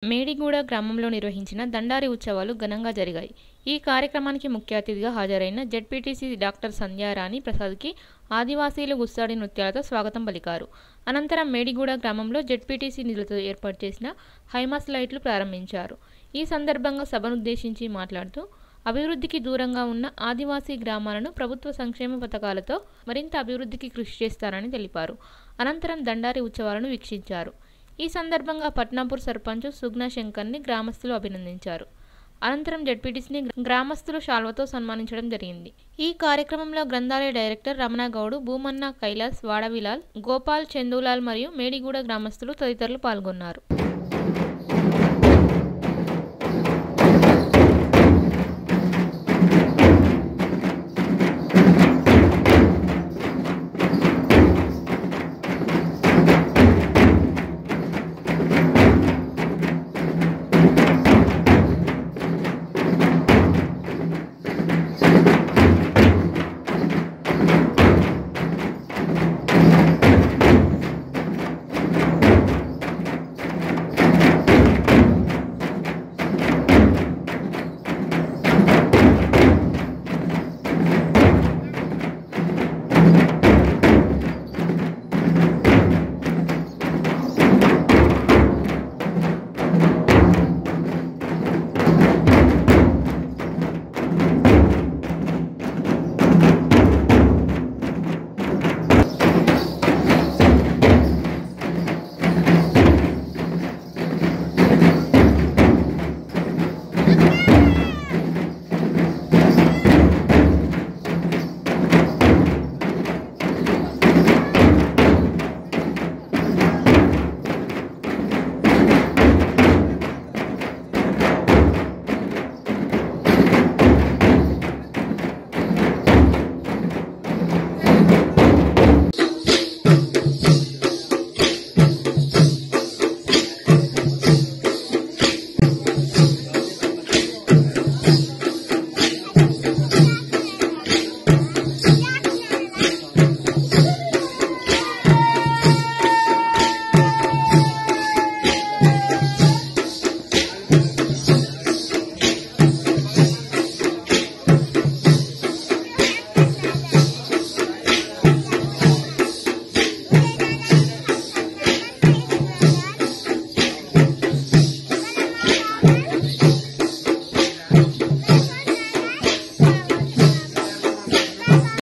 మేడిగూడ గ్రామంలో నిర్వహించిన దండారి ఉత్సవాలు ఘనంగా జరిగాయి. ఈ కార్యక్రమానికి ముఖ్య అతిథిగా హాజరైన జెడ్పీటీసీ డాక్టర్ సంధ్యారాణి ప్రసాద్కి ఆదివాసీలు గుస్సాడి నృత్యాలతో స్వాగతం పలికారు. అనంతరం మేడిగూడ గ్రామంలో జెడ్పీటీసీ నిధులతో ఏర్పాటు చేసిన హైమాస్ లైట్లు ప్రారంభించారు. ఈ సందర్భంగా సభనుద్దేశించి మాట్లాడుతూ అభివృద్ధికి దూరంగా ఉన్న ఆదివాసీ గ్రామాలను ప్రభుత్వ సంక్షేమ పథకాలతో మరింత అభివృద్ధికి కృషి చేస్తారని తెలిపారు. అనంతరం దండారి ఉత్సవాలను వీక్షించారు. ఈ సందర్భంగా పట్నాపూర్ సర్పంచ్ సుగ్నా శంకర్ని గ్రామస్తులు అభినందించారు. అనంతరం జెడ్పీటీసీని గ్రామస్తులు శాల్వతో సన్మానించడం జరిగింది. ఈ కార్యక్రమంలో గ్రంథాలయ డైరెక్టర్ రమణగౌడ్, భూమన్న, కైలాస్, వాడవిలాల్, గోపాల్, చందూలాల్ మరియు మేడిగూడ గ్రామస్తులు తదితరులు పాల్గొన్నారు.